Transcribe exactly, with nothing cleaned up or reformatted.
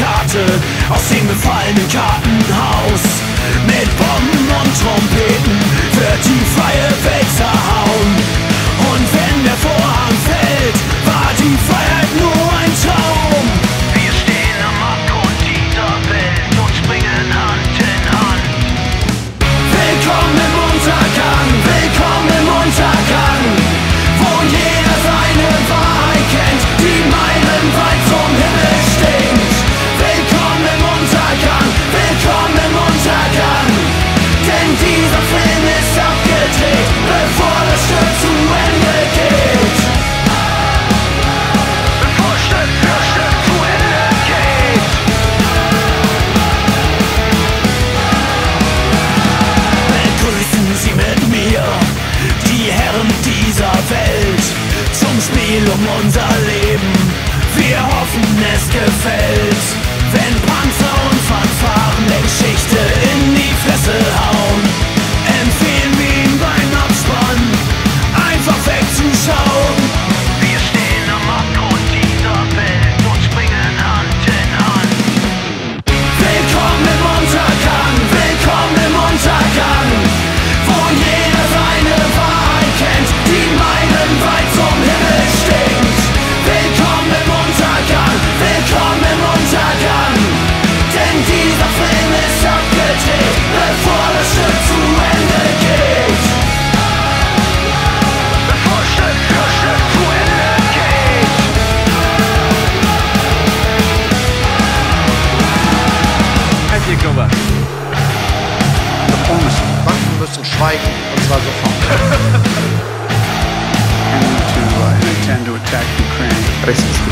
Karte aus dem gefallenen Kartenhaus. Mit Bomben und Trompeten wird die freie Welt zerhauen. Und wenn der Vorhang fällt, war die Freiheit nur ein Traum. Wir stehen am Abgrund dieser Welt und springen Hand in Hand. Willkommen im Untergang, willkommen im Untergang, wo jeder seine Wahrheit kennt, die meilenweit zum Himmel stinkt. Willkommen im Untergang, willkommen im Untergang, denn dieser Film ist abgedreht, bevor das Stück zu Ende geht. Bevor Stück für Stück zu Ende geht. Begrüßen Sie mit mir die Herren dieser Welt zum Spiel um unser Leben. Wir hoffen, es gefällt, wenn Panzer und Fanfaren der Geschichte in die Fresse hauen. Empfehlen wir ihn beim Abspann, einfach wegzuschauen. Wir stehen am Abgrund dieser Welt und springen Hand in Hand. Willkommen im Untergang, willkommen im Untergang, wo jeder seine Wahrheit kennt, die meilenweit zum Himmel stinkt. Willkommen im Untergang, willkommen im Untergang, denn dieser Film ist abgedreht, bevor das Stück zu Ende geht. Bevor Stück für Stück zu Ende geht. Halt hier, Knober. Waffen müssen schweigen, und zwar sofort. And to uh, intend to attack Ukraine. Racist.